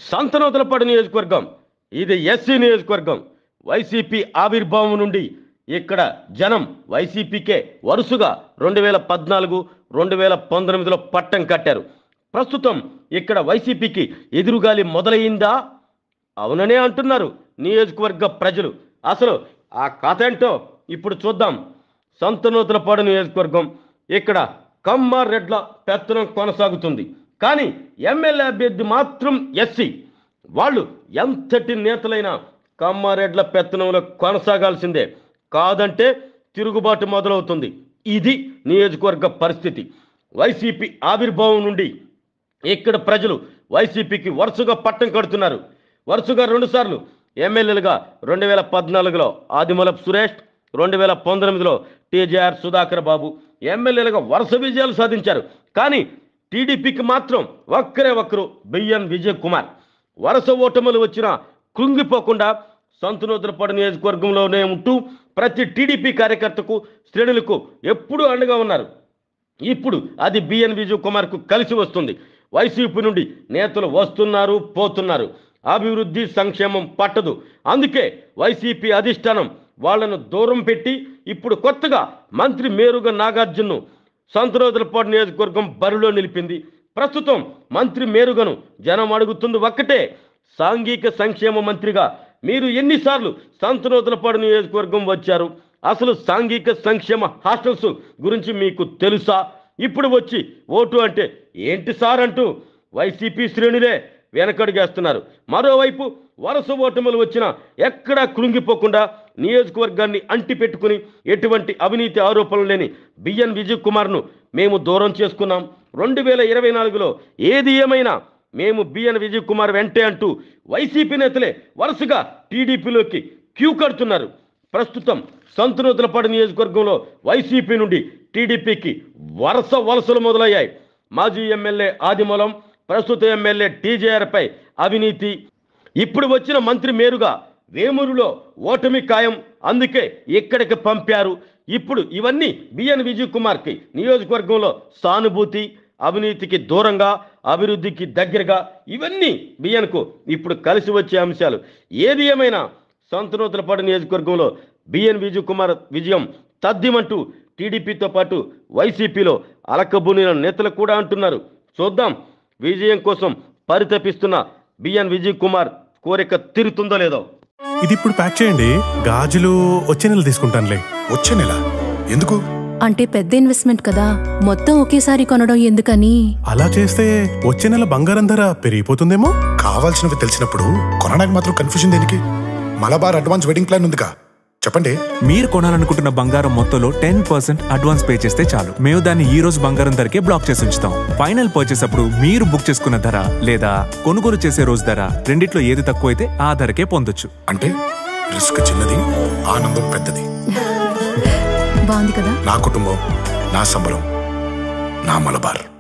సంతనూతలపాడు నియోజకవర్గం ఇది ఎస్సీ నియోజకవర్గం. వైసీపీ ఆవిర్భావం నుండి ఇక్కడ జనం వైసీపీకే వరుసగా 2014, 2019లో పట్టం కట్టారు. ప్రస్తుతం ఇక్కడ వైసీపీకి ఎదురుగాలి మొదలైందా? అవుననే అంటున్నారు నియోజకవర్గ ప్రజలు. అసలు ఆ కథ ఏంటో ఇప్పుడు చూద్దాం. సంతనూతలపాడు నియోజకవర్గం ఇక్కడ కమ్మారెడ్ల పెత్తనం కొనసాగుతుంది. కానీ ఎమ్మెల్యే అభ్యర్థి మాత్రం ఎస్సీ. వాళ్ళు ఎంతటి నేతలైనా కమ్మారెడ్ల పెత్తనంలో కొనసాగాల్సిందే, కాదంటే తిరుగుబాటు మొదలవుతుంది. ఇది నియోజకవర్గ పరిస్థితి. వైసీపీ ఆవిర్భావం నుండి ఇక్కడ ప్రజలు వైసీపీకి వరుసగా పట్టం కడుతున్నారు. వరుసగా 2 సార్లు ఎమ్మెల్యేలుగా 2014లో ఆదిమూలపు సురేష్, 2019లో టీజేఆర్ సుధాకర్ బాబు ఎమ్మెల్యేలుగా వరుస విజయాలు సాధించారు. కానీ టీడీపీకి మాత్రం ఒక్కరు బిఎన్ విజయ్ కుమార్. వరుస ఓటములు వచ్చినా కృంగిపోకుండా సంతనూతలపాడు నియోజకవర్గంలోనే ఉంటూ ప్రతి టీడీపీ కార్యకర్తకు, శ్రేణులకు ఎప్పుడూ అండగా ఉన్నారు. ఇప్పుడు అది బిఎన్ విజయ్ కుమార్కు కలిసి వస్తుంది. వైసీపీ నుండి నేతలు వస్తున్నారు, పోతున్నారు. అభివృద్ధి, సంక్షేమం పట్టదు. అందుకే వైసీపీ అధిష్టానం వాళ్లను దూరం పెట్టి ఇప్పుడు కొత్తగా మంత్రి మేరుగ నాగార్జున్ను సంతనూతలపాడు నియోజకవర్గం బరిలో నిలిపింది. ప్రస్తుతం మంత్రి మేరుగను జనం అడుగుతుంది ఒక్కటే, సాంఘిక సంక్షేమ మంత్రిగా మీరు ఎన్నిసార్లు సంతనూతలపాడు నియోజకవర్గం వచ్చారు? అసలు సాంఘిక సంక్షేమ హాస్టల్స్ గురించి మీకు తెలుసా? ఇప్పుడు వచ్చి ఓటు అంటే ఏంటి సార్ అంటూ వైసీపీ శ్రేణులే వెనకడుగేస్తున్నారు. మరోవైపు వరుస ఓటములు వచ్చినా ఎక్కడా కృంగిపోకుండా నియోజకవర్గాన్ని అంటిపెట్టుకుని ఎటువంటి అవినీతి ఆరోపణలు లేని బిఎన్ విజయ్ కుమార్ను మేము దూరం చేసుకున్నాం. 2024లో ఏది ఏమైనా మేము బిఎన్ విజయ్ కుమార్ వెంటే అంటూ వైసీపీ నేతలే వరుసగా టీడీపీలోకి క్యూ కడుతున్నారు. ప్రస్తుతం సంతనూతలపాడు నియోజకవర్గంలో వైసీపీ నుండి టీడీపీకి వలసలు మొదలయ్యాయి. మాజీ ఎమ్మెల్యే ఆదిమూలం, ప్రస్తుత ఎమ్మెల్యే టీజేఆర్పై అవినీతి, ఇప్పుడు వచ్చిన మంత్రి మేరుగా వేమూరులో ఓటమి ఖాయం, అందుకే ఇక్కడికి పంపారు. ఇప్పుడు ఇవన్నీ బిఎన్ విజయ్ కుమార్కి నియోజకవర్గంలో సానుభూతి, అవినీతికి దూరంగా, అభివృద్ధికి దగ్గరగా, ఇవన్నీ బిఎన్కు ఇప్పుడు కలిసి వచ్చే అంశాలు. ఏది ఏమైనా సంతనూతలపాడు నియోజకవర్గంలో బిఎన్ విజయ్ కుమార్ విజయం తథ్యమంటూ టీడీపీతో పాటు వైసీపీలో అలకబునిన నేతలు కూడా అంటున్నారు. చూద్దాం విజయం కోసం పరితపిస్తున్న బిఎన్ విజయ్ కుమార్ కోరిక తీరుతుందో లేదో. ఇది ఇప్పుడు ప్యాక్ చేయండి. గాజులు వచ్చే నెల తీసుకుంటానులే. వచ్చే నెల ఎందుకు? అంటే పెద్ద ఇన్వెస్ట్మెంట్ కదా, మొత్తం ఒకేసారి కొనడం ఎందుకని. అలా చేస్తే వచ్చే నెల బంగారం ధర పెరిగిపోతుందేమో. కావాల్సినవి తెలిసినప్పుడు కొనడానికి మాత్రం కన్ఫ్యూజన్ దేనికి? మలబార్ అడ్వాన్స్ వెడ్డింగ్ ప్లాన్ ఉందిగా, చెప్పండి. మీరు కొనాలనుకుంటున్న బంగారం మొత్తంలో 10% అడ్వాన్స్ పే చేస్తే చాలు. మేము దాన్ని ఈ రోజు బంగారం ధరకే బ్లాక్ చేసి ఉంచుతాం. ఫైనల్ పర్చేస్ అప్పుడు మీరు బుక్ చేసుకున్న ధర లేదా కొనుగోలు చేసే రోజు ధర రెండిట్లో ఏది తక్కువైతే ఆ ధరకే పొందొచ్చు. అంటే రిస్క్ చిన్నది, ఆనందం పెద్దది. బాగుంది కదా. నా కుటుంబం, నా సంబరం, నా మలబార్.